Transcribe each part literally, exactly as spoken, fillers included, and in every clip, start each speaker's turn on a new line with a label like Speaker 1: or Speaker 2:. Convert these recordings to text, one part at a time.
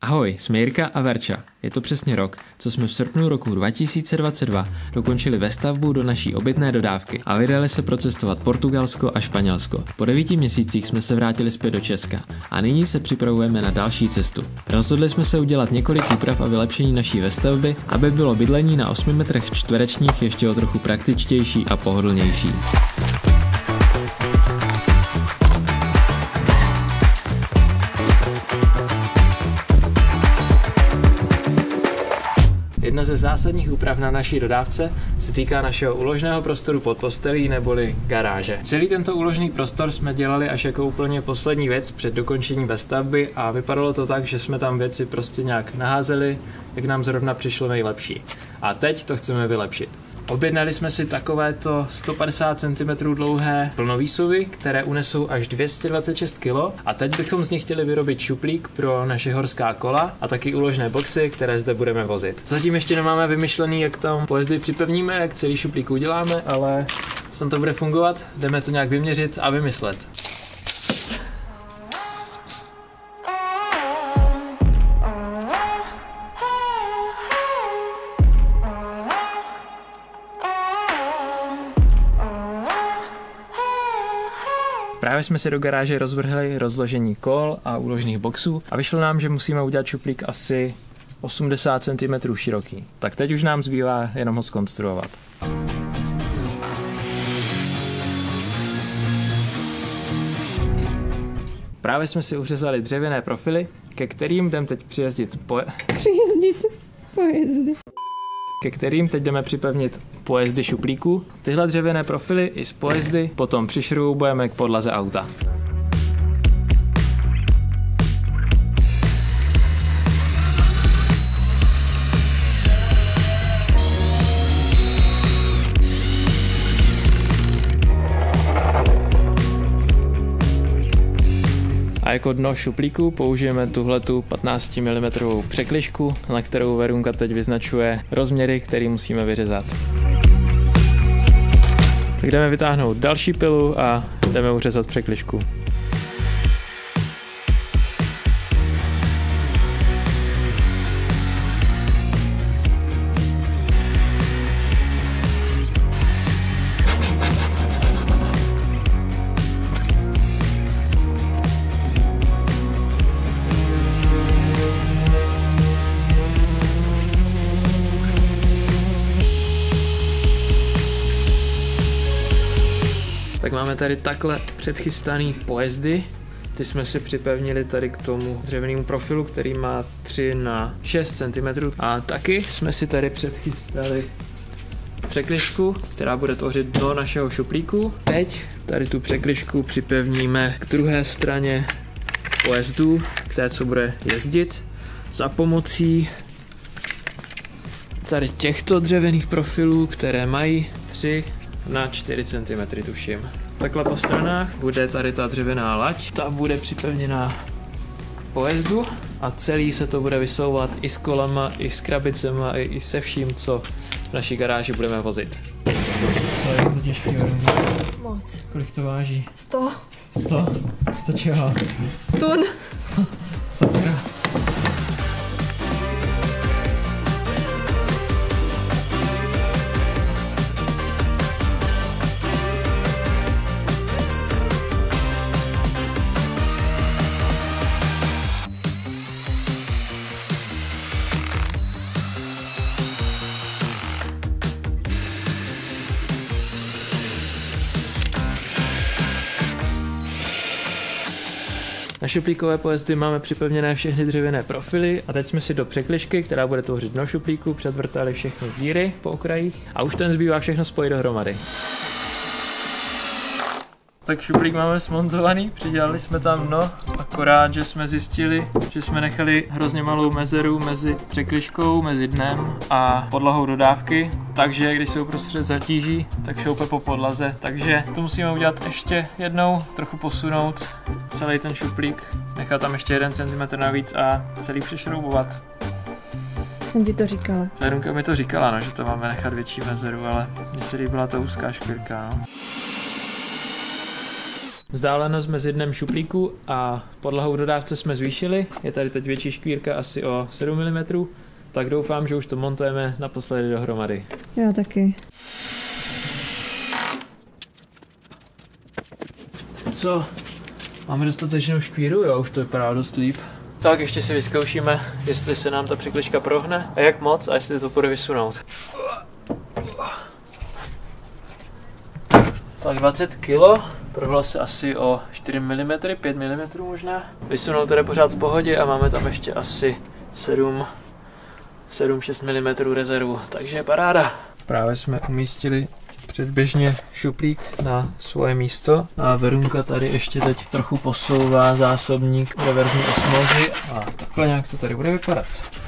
Speaker 1: Ahoj, jsme Jirka a Verča. Je to přesně rok, co jsme v srpnu roku dva tisíce dvacet dva dokončili vestavbu do naší obytné dodávky a vydali se procestovat Portugalsko a Španělsko. Po devíti měsících jsme se vrátili zpět do Česka a nyní se připravujeme na další cestu. Rozhodli jsme se udělat několik úprav a vylepšení naší vestavby, aby bylo bydlení na osmi metrech čtverečních ještě o trochu praktičtější a pohodlnější. Jedna ze zásadních úprav na naší dodávce se týká našeho úložného prostoru pod postelí neboli garáže. Celý tento úložný prostor jsme dělali až jako úplně poslední věc před dokončením vestavby a vypadalo to tak, že jsme tam věci prostě nějak naházeli, jak nám zrovna přišlo nejlepší. A teď to chceme vylepšit. Objednali jsme si takovéto sto padesát centimetrů dlouhé plnovýsuvy, které unesou až dvě stě dvacet šest kilogramů a teď bychom z nich chtěli vyrobit šuplík pro naše horská kola a taky úložné boxy, které zde budeme vozit. Zatím ještě nemáme vymyšlený, jak tam pojezdy připevníme, jak celý šuplík uděláme, ale snad to bude fungovat, jdeme to nějak vyměřit a vymyslet. Právě jsme si do garáže rozvrhli rozložení kol a úložných boxů a vyšlo nám, že musíme udělat šuplík asi osmdesát centimetrů široký. Tak teď už nám zbývá jenom ho zkonstruovat. Právě jsme si uřezali dřevěné profily, ke kterým jdeme teď přijezdit po...
Speaker 2: Přijezdit pojezdy.
Speaker 1: ke kterým teď jdeme připevnit pojezdy šuplíku. Tyhle dřevěné profily i z pojezdy potom přišroubujeme k podlaze auta. A jako dno šuplíku použijeme tuhletu patnáct milimetrů překližku, na kterou Verunka teď vyznačuje rozměry, které musíme vyřezat. Tak jdeme vytáhnout další pilu a jdeme uřezat překližku. Tak máme tady takhle předchystaný pojezdy. Ty jsme si připevnili tady k tomu dřevěnému profilu, který má tři na šest centimetrů. A taky jsme si tady předchystali překližku, která bude tvořit dno našeho šuplíku. Teď tady tu překližku připevníme k druhé straně pojezdu, k té, co bude jezdit, za pomocí tady těchto dřevěných profilů, které mají tři na čtyři centimetry tuším. Takhle po stranách bude tady ta dřevěná lať, ta bude připevněná k pojezdu a celý se to bude vysouvat i s kolama, i s krabicema, i, i se vším, co v naší garáži budeme vozit. Co je to těžké?
Speaker 2: Moc.
Speaker 1: Kolik to váží?
Speaker 2: Sto.
Speaker 1: Sto? Sto čeho?
Speaker 2: Tun.
Speaker 1: Sakra. Na šuplíkové pojezdy máme připevněné všechny dřevěné profily a teď jsme si do překližky, která bude tvořit dno šuplíku, předvrtali všechny díry po okrajích a už ten zbývá všechno spojit dohromady. Tak šuplík máme smonzovaný, přidělali jsme tam dno, akorát, že jsme zjistili, že jsme nechali hrozně malou mezeru mezi překližkou, mezi dnem a podlahou dodávky, takže když se uprostřed zatíží, tak šoupe po podlaze, takže to musíme udělat ještě jednou, trochu posunout celý ten šuplík, nechat tam ještě jeden centimetr navíc a celý přišroubovat.
Speaker 2: Jsem ti to říkala.
Speaker 1: Verunka mi to říkala, no, že to máme nechat větší mezeru, ale mně se líbila ta úzká škvrka. No. Vzdálenost mezi dnem šuplíku a podlahou dodávce jsme zvýšili. Je tady teď větší škvírka asi o sedm milimetrů. Tak doufám, že už to montujeme naposledy dohromady.
Speaker 2: Já taky.
Speaker 1: Co? Máme dostatečnou škvíru, jo, už to vypadá dost líp. Tak ještě si vyzkoušíme, jestli se nám ta překlička prohne a jak moc a jestli to půjde vysunout. Tak dvacet kilo, prohla se asi o čtyři milimetry, pět milimetrů možná. Vysunout to jde pořád v pohodě a máme tam ještě asi sedm šest milimetrů rezervu, takže je paráda. Právě jsme umístili předběžně šuplík na svoje místo a Verunka tady ještě teď trochu posouvá zásobník reverzní osmózy a takhle nějak to tady bude vypadat.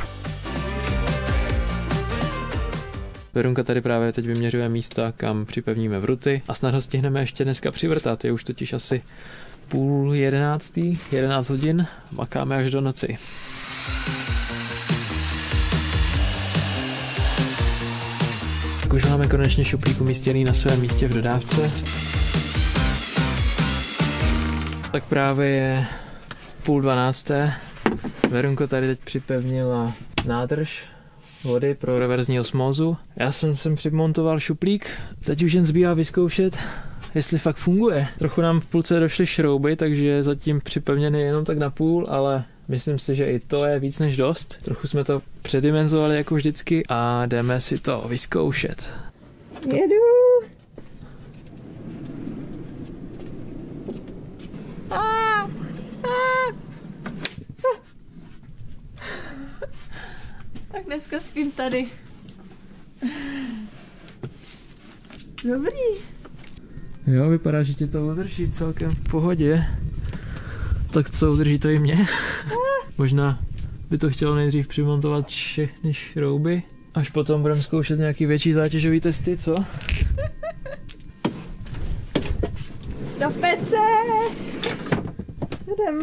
Speaker 1: Verunka tady právě teď vyměřuje místa, kam připevníme vruty a snad ho stihneme ještě dneska přivrtat, je už totiž asi půl jedenáctý, jedenáct hodin, makáme až do noci. Už máme konečně šuplík umístěný na svém místě v dodávce. Tak právě je půl dvanácté. Verunko tady teď připevnila nádrž vody pro reverzní osmózu. Já jsem sem přimontoval šuplík, teď už jen zbývá vyzkoušet, jestli fakt funguje. Trochu nám v půlce došly šrouby, takže je zatím připevněný jenom tak na půl, ale myslím si, že i to je víc než dost. Trochu jsme to předimenzovali jako vždycky a jdeme si to vyzkoušet.
Speaker 2: Jedu! Ah! Ah! Tak dneska spím tady. Dobrý.
Speaker 1: Jo, vypadá, že tě to udrží celkem v pohodě. Tak co, udrží to i mě? Možná by to chtělo nejdřív přimontovat všechny šrouby, až potom budeme zkoušet nějaký větší zátěžový testy, co?
Speaker 2: Do pece! Jdem.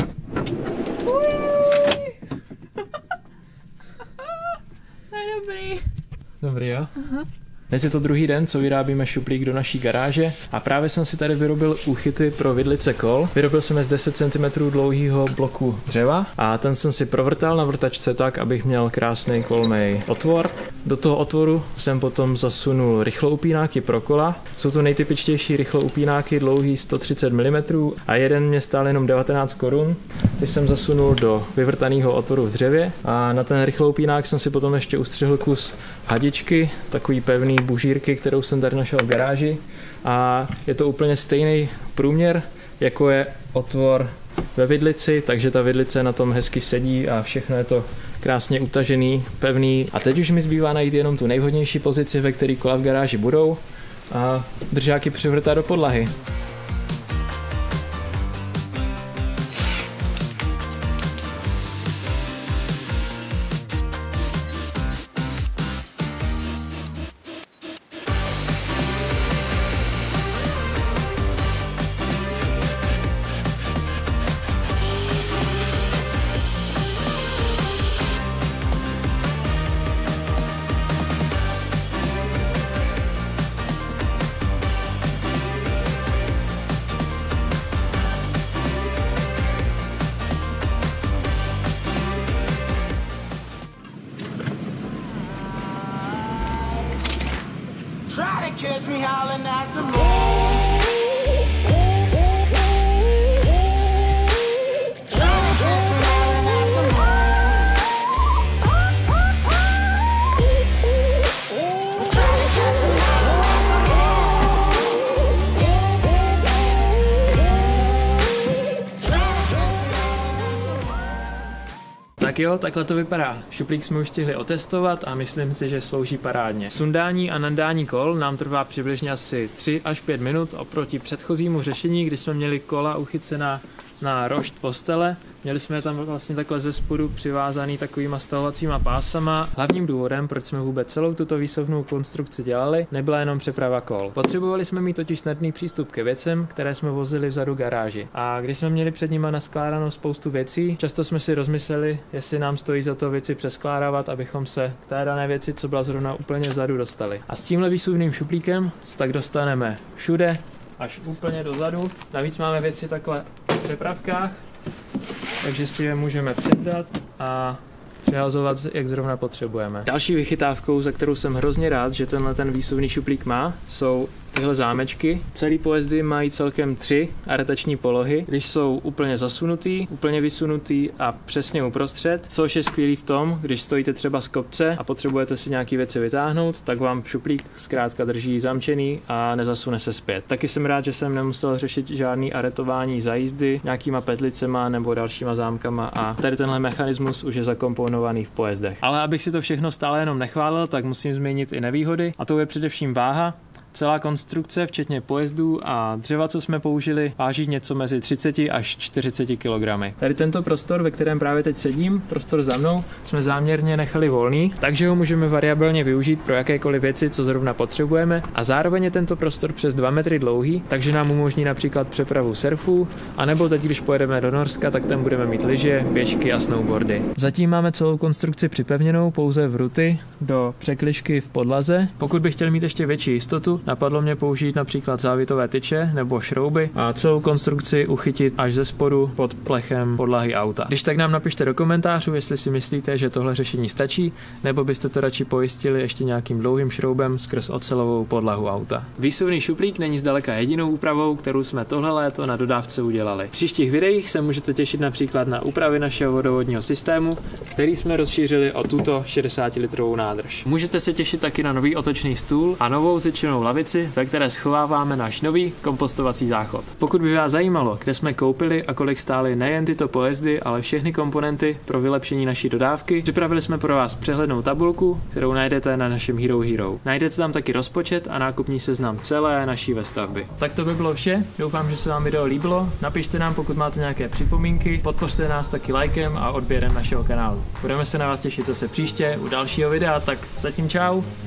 Speaker 2: To je dobrý.
Speaker 1: Dobrý, jo? Aha. Dnes je to druhý den, co vyrábíme šuplík do naší garáže a právě jsem si tady vyrobil úchyty pro vidlice kol. Vyrobil jsem je z deset centimetrů dlouhého bloku dřeva a ten jsem si provrtal na vrtačce tak, abych měl krásný kolmej otvor. Do toho otvoru jsem potom zasunul rychloupínáky pro kola. Jsou to nejtypičtější rychloupínáky dlouhý sto třicet milimetrů a jeden mě stál jenom devatenáct korun. Ty jsem zasunul do vyvrtaného otvoru v dřevě a na ten rychloupínák jsem si potom ještě ustřihl kus hadičky, takový pevný bužírky, kterou jsem tady našel v garáži a je to úplně stejný průměr, jako je otvor ve vidlici, takže ta vidlice na tom hezky sedí a všechno je to krásně utažený, pevný a teď už mi zbývá najít jenom tu nejvhodnější pozici, ve které kola v garáži budou a držáky přivrtat do podlahy.
Speaker 3: Catch me howling at the moon. Trying to catch me howling at the moon. Trying to catch me howling at the moon.
Speaker 1: Tak jo, takhle to vypadá. Šuplík jsme už stihli otestovat a myslím si, že slouží parádně. Sundání a nandání kol nám trvá přibližně asi tři až pět minut oproti předchozímu řešení, kdy jsme měli kola uchycená na rošt postele. Měli jsme tam vlastně takhle ze spodu přivázaný takovýma stahovacíma pásama. Hlavním důvodem, proč jsme vůbec celou tuto výsovnou konstrukci dělali, nebyla jenom přeprava kol. Potřebovali jsme mít totiž snadný přístup ke věcem, které jsme vozili vzadu garáži. A když jsme měli před nima naskládanou spoustu věcí, často jsme si rozmysleli, jestli nám stojí za to věci přeskládávat, abychom se k té dané věci, co byla zrovna úplně vzadu, dostali. A s tímhle výsuvným šuplíkem se tak dostaneme všude, až úplně dozadu. Navíc máme věci takhle v přepravkách, takže si je můžeme předat a přehazovat, jak zrovna potřebujeme. Další vychytávkou, za kterou jsem hrozně rád, že tenhle ten výsuvný šuplík má, jsou tyhle zámečky. Celý pojezdy mají celkem tři aretační polohy, když jsou úplně zasunutý, úplně vysunutý a přesně uprostřed, což je skvělý v tom, když stojíte třeba z kopce a potřebujete si nějaký věci vytáhnout, tak vám šuplík zkrátka drží zamčený a nezasune se zpět. Taky jsem rád, že jsem nemusel řešit žádný aretování za jízdy nějakýma petlicema nebo dalšíma zámkama a tady tenhle mechanismus už je zakomponovaný v pojezdech. Ale abych si to všechno stále jenom nechválil, tak musím zmínit i nevýhody a to je především váha. Celá konstrukce, včetně pojezdů a dřeva, co jsme použili, váží něco mezi třicet až čtyřicet kilogramy. Tady tento prostor, ve kterém právě teď sedím, prostor za mnou, jsme záměrně nechali volný, takže ho můžeme variabilně využít pro jakékoliv věci, co zrovna potřebujeme a zároveň je tento prostor přes dva metry dlouhý, takže nám umožní například přepravu surfů, anebo teď, když pojedeme do Norska, tak tam budeme mít lyže, běžky a snowboardy. Zatím máme celou konstrukci připevněnou pouze v ruty do překližky v podlaze. Pokud bych chtěl mít ještě větší jistotu, napadlo mě použít například závitové tyče nebo šrouby a celou konstrukci uchytit až ze spodu pod plechem podlahy auta. Když tak nám napište do komentářů, jestli si myslíte, že tohle řešení stačí, nebo byste to radši pojistili ještě nějakým dlouhým šroubem skrz ocelovou podlahu auta. Výsuvný šuplík není zdaleka jedinou úpravou, kterou jsme tohle léto na dodávce udělali. V příštích videích se můžete těšit například na úpravy našeho vodovodního systému, který jsme rozšířili o tuto šedesátilitrovou nádrž. Můžete se těšit taky na nový otočný stůl a novou zečenou lavici, ve které schováváme náš nový kompostovací záchod. Pokud by vás zajímalo, kde jsme koupili a kolik stály nejen tyto pojezdy, ale všechny komponenty pro vylepšení naší dodávky, připravili jsme pro vás přehlednou tabulku, kterou najdete na našem Hero Hero. Najdete tam taky rozpočet a nákupní seznam celé naší vestavby. Tak to by bylo vše, doufám, že se vám video líbilo, napište nám, pokud máte nějaké připomínky, podpořte nás taky lajkem a odběrem našeho kanálu. Budeme se na vás těšit zase příště u dalšího videa, tak zatím čau.